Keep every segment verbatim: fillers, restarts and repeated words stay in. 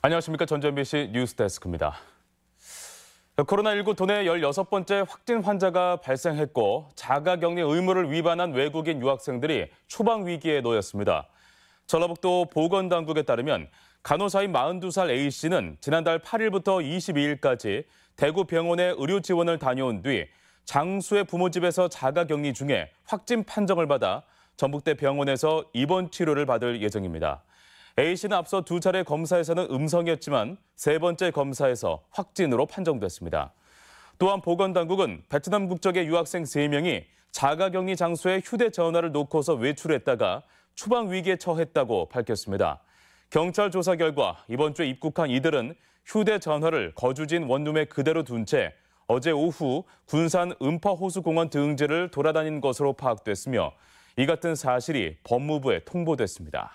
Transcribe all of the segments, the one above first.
안녕하십니까. 전주 엠비씨 뉴스데스크입니다. 코로나십구 도내 열여섯 번째 확진 환자가 발생했고 자가격리 의무를 위반한 외국인 유학생들이 추방 위기에 놓였습니다. 전라북도 보건당국에 따르면 간호사인 마흔두 살 A씨는 지난달 팔 일부터 이십이 일까지 대구 병원에 의료 지원을 다녀온 뒤 장수의 부모 집에서 자가격리 중에 확진 판정을 받아 전북대 병원에서 입원 치료를 받을 예정입니다. A씨는 앞서 두 차례 검사에서는 음성이었지만 세 번째 검사에서 확진으로 판정됐습니다. 또한 보건당국은 베트남 국적의 유학생 세 명이 자가격리 장소에 휴대전화를 놓고서 외출했다가 추방 위기에 처했다고 밝혔습니다. 경찰 조사 결과 이번 주에 입국한 이들은 휴대전화를 거주지인 원룸에 그대로 둔 채 어제 오후 군산 음파호수공원 등지를 돌아다닌 것으로 파악됐으며 이 같은 사실이 법무부에 통보됐습니다.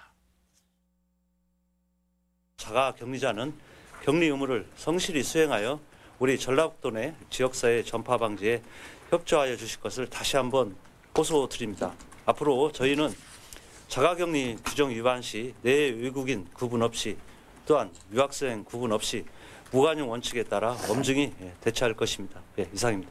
자가격리자는 격리 의무를 성실히 수행하여 우리 전라북도 내 지역사회 전파 방지에 협조하여 주실 것을 다시 한번 호소드립니다. 앞으로 저희는 자가격리 규정 위반 시 내 외국인 구분 없이 또한 유학생 구분 없이 무관용 원칙에 따라 엄중히 대처할 것입니다. 네, 이상입니다.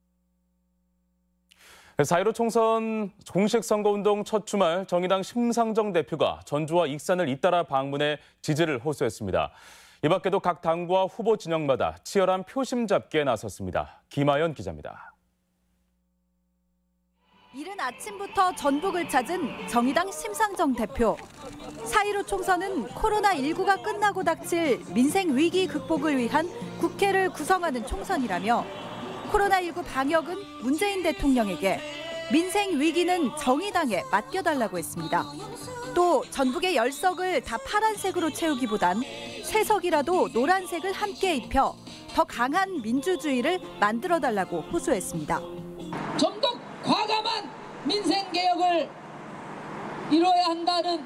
사 일오 총선 공식 선거운동 첫 주말 정의당 심상정 대표가 전주와 익산을 잇따라 방문해 지지를 호소했습니다. 이 밖에도 각 당과 후보 진영마다 치열한 표심 잡기에 나섰습니다. 김아연 기자입니다. 이른 아침부터 전북을 찾은 정의당 심상정 대표. 사 일오 총선은 코로나십구가 끝나고 닥칠 민생 위기 극복을 위한 국회를 구성하는 총선이라며 코로나십구 방역은 문재인 대통령에게, 민생 위기는 정의당에 맡겨달라고 했습니다. 또 전북의 열 석을 다 파란색으로 채우기보단 세 석이라도 노란색을 함께 입혀 더 강한 민주주의를 만들어달라고 호소했습니다. 좀 더 과감한 민생 개혁을 이뤄야 한다는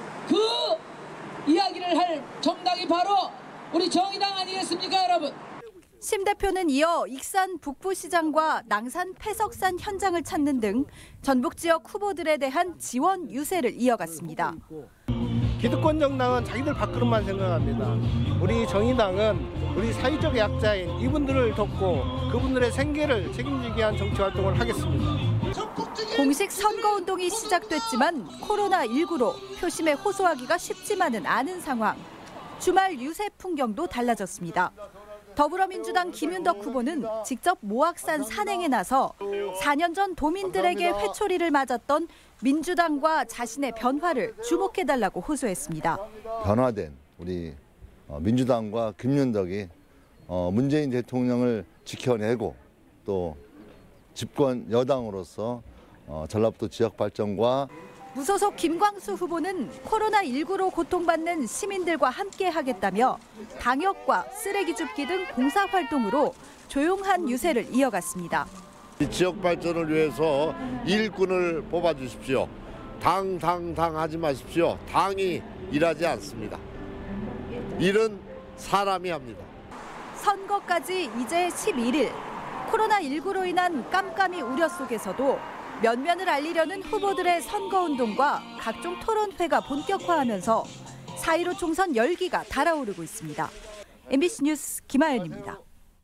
그 이야기를 할 정당이 바로 우리 정의당 아니겠습니까, 여러분? 심 대표는 이어 익산 북부시장과 낭산 폐석산 현장을 찾는 등 전북 지역 후보들에 대한 지원 유세를 이어갔습니다. 기득권 정당은 자기들 밥그릇만 생각합니다. 우리 정의당은 우리 사회적 약자인 이분들을 돕고 그분들의 생계를 책임지게 한 정치 활동을 하겠습니다. 공식 선거운동이 시작됐지만 코로나십구로 표심에 호소하기가 쉽지만은 않은 상황. 주말 유세 풍경도 달라졌습니다. 더불어민주당 김윤덕 후보는 직접 모악산 산행에 나서 사 년 전 도민들에게 회초리를 맞았던 민주당과 자신의 변화를 주목해달라고 호소했습니다. 변화된 우리 민주당과 김윤덕이 문재인 대통령을 지켜내고 또 집권 여당으로서 전라북도 지역 발전과 무소속 김광수 후보는 코로나십구로 고통받는 시민들과 함께 하겠다며 방역과 쓰레기 줍기 등 봉사활동으로 조용한 유세를 이어갔습니다. 지역 발전을 위해서 일꾼을 뽑아주십시오. 당, 당, 당 하지 마십시오. 당이 일하지 않습니다. 일은 사람이 합니다. 선거까지 이제 십일 일. 코로나십구로 인한 깜깜이 우려 속에서도 면면을 알리려는 후보들의 선거운동과 각종 토론회가 본격화하면서 사 일오 총선 열기가 달아오르고 있습니다. 엠비씨 뉴스 김아연입니다.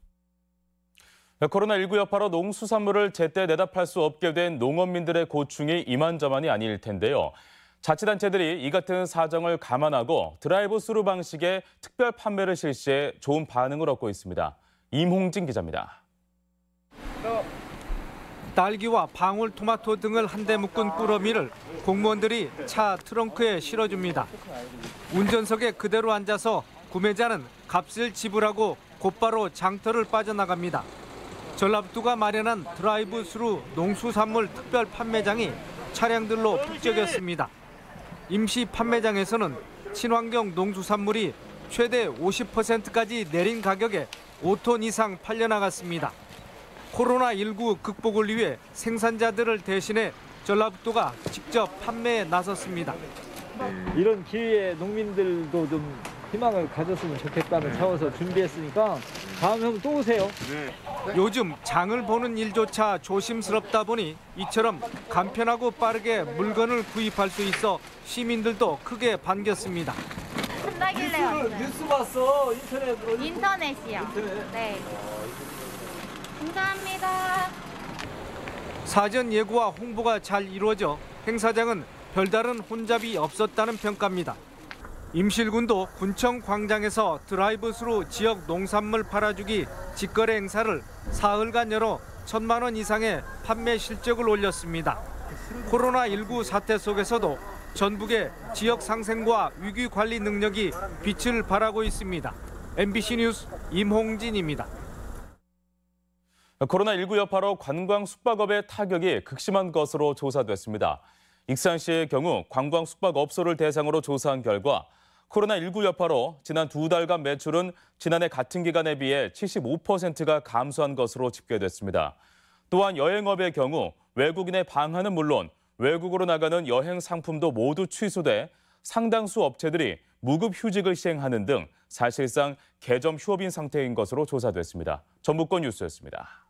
코로나십구 여파로 농수산물을 제때 내다 팔 수 없게 된 농업민들의 고충이 이만저만이 아닐 텐데요. 자치단체들이 이 같은 사정을 감안하고 드라이브 스루 방식의 특별 판매를 실시해 좋은 반응을 얻고 있습니다. 임홍진 기자입니다. 딸기와 방울토마토 등을 한데 묶은 꾸러미를 공무원들이 차 트렁크에 실어줍니다. 운전석에 그대로 앉아서 구매자는 값을 지불하고 곧바로 장터를 빠져나갑니다. 전라북도가 마련한 드라이브 스루 농수산물 특별 판매장이 차량들로 북적였습니다. 임시 판매장에서는 친환경 농수산물이 최대 오십 퍼센트까지 내린 가격에 오 톤 이상 팔려나갔습니다. 코로나십구 극복을 위해 생산자들을 대신해 전라북도가 직접 판매에 나섰습니다. 이런 기회에 농민들도 좀 희망을 가졌으면 좋겠다는 차원에서 준비했으니까 다음에 한번 또 오세요. 요즘 장을 보는 일조차 조심스럽다 보니 이처럼 간편하고 빠르게 물건을 구입할 수 있어 시민들도 크게 반겼습니다. 하길래 왔어요. 뉴스 봤어 인터넷으로. 인터넷이요. 인터넷. 네. 감사합니다. 사전 예고와 홍보가 잘 이루어져 행사장은 별다른 혼잡이 없었다는 평가입니다. 임실군도 군청 광장에서 드라이브스루 지역 농산물 팔아주기 직거래 행사를 사흘간 열어 천만 원 이상의 판매 실적을 올렸습니다. 코로나십구 사태 속에서도 전북의 지역 상생과 위기 관리 능력이 빛을 발하고 있습니다. 엠비씨 뉴스 임홍진입니다. 코로나십구 여파로 관광 숙박업의 타격이 극심한 것으로 조사됐습니다. 익산시의 경우 관광 숙박업소를 대상으로 조사한 결과 코로나십구 여파로 지난 두 달간 매출은 지난해 같은 기간에 비해 칠십오 퍼센트가 감소한 것으로 집계됐습니다. 또한 여행업의 경우 외국인의 방한은 물론 외국으로 나가는 여행 상품도 모두 취소돼 상당수 업체들이 무급 휴직을 시행하는 등 사실상 개점 휴업인 상태인 것으로 조사됐습니다. 전북권 뉴스였습니다.